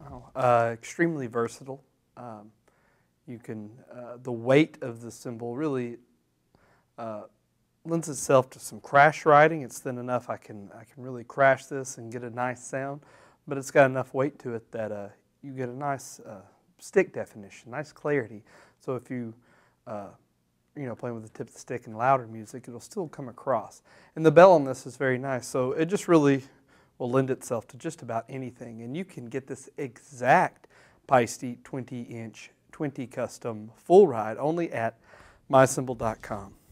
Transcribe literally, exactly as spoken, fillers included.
Oh, uh, extremely versatile. Um, you can, uh, the weight of the cymbal really uh, lends itself to some crash riding. It's thin enough I can I can really crash this and get a nice sound, but it's got enough weight to it that uh, you get a nice uh, stick definition, nice clarity. So if you uh, you know playing with the tip of the stick and louder music, it'll still come across. And the bell on this is very nice, so it just really will lend itself to just about anything. And you can get this exact Paiste twenty inch, twenty custom full ride only at my cymbal dot com.